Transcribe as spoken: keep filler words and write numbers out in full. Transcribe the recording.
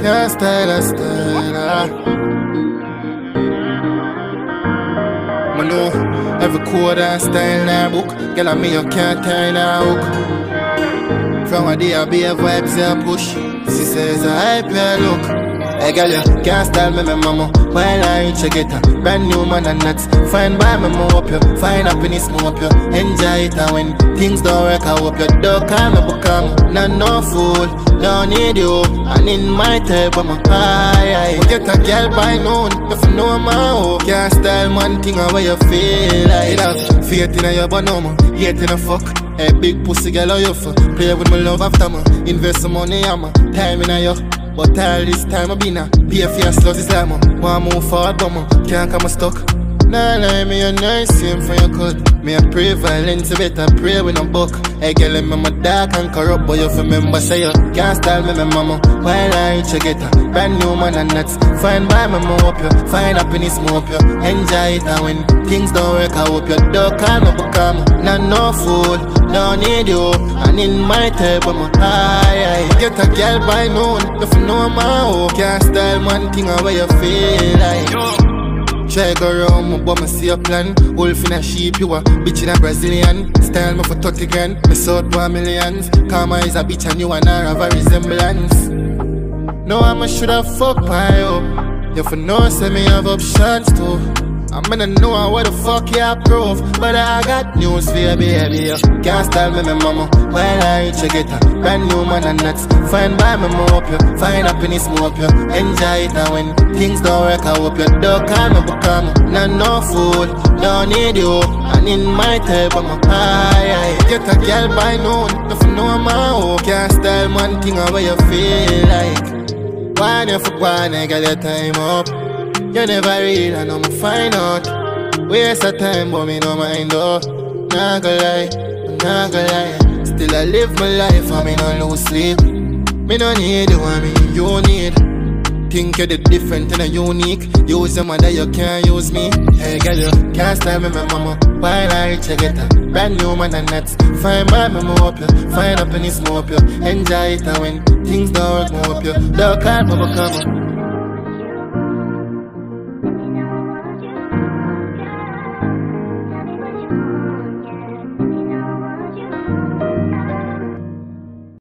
Can't style a style, ah. I know every code and style in her book. Girl, I me you can't turn her hook. From a day I be a vibes I push. She says I hype your look. Hey girl, you can't style me, my mama. While I reach a get a brand new man and nuts. Fine by me, more up you. Find happiness, more up you. Enjoy it, and when things don't work, I hope you don't call me, become not no fool. Don't need you, and in my type, I'm a high. Get a girl by noon, if you know my hoe. Can't style one thing on where you feel like. Have faith in your banana, hate in a fuck. Hey, big pussy girl, how you for? Play with my love after me. Invest some money, I'm a time in a yo. But all this time I been a pay for your sluts is like, man. Want move forward, but man, can't come stuck. Nah, lie, me a nice same for your cut. Me a pray violence, you better pray with no book. Hey, girl, I'm my dark and corrupt, but you remember, say you can't style me, my mama. While I reach a get a brand new man and nuts. Find by me, more up you. Find happiness, more up you. Enjoy it, and when things don't work, I hope you don't call me, become not no fool. Don't need you, and in my type, I'm a high. Get a girl by noon, if you know my hoe. Can't style one thing on where you feel like. Try go round, but me see a plan. Wolf in a sheep, you a bitch in a Brazilian. Style me for thirty grand, me sold one millions. Karma is a bitch and you and her have a resemblance. No, I should have fucked my up. You for know, say me have options too. I'm gonna know what the fuck you approve. But I got news for you, baby. You can't style me, my mama. While I reach a get a brand new man and nuts. Find by me, more up you. Find happiness, more up you. Enjoy it, and when things don't work, I hope you don't call me, become not no fool. Don't need you, and in my type, I'm a high. Get a girl by noon, if you know my hoe. Can't style one thing on where you feel like. Why you for one, I got your time up. You never read, I know me find out. Waste of time, but me no mind though. Nah gonna lie, nah gonna lie. Still I live my life, and me no lose sleep. Me no need you, I mean you need. Think you're the different and a unique. Use your mother, you can't use me. Hey girl, you can't style me, my mama. While I reach a get a brand new man and nuts. Find by me, more up you. Find happiness, more up you. Enjoy it, and when things don't work, more up you. Don't call me, become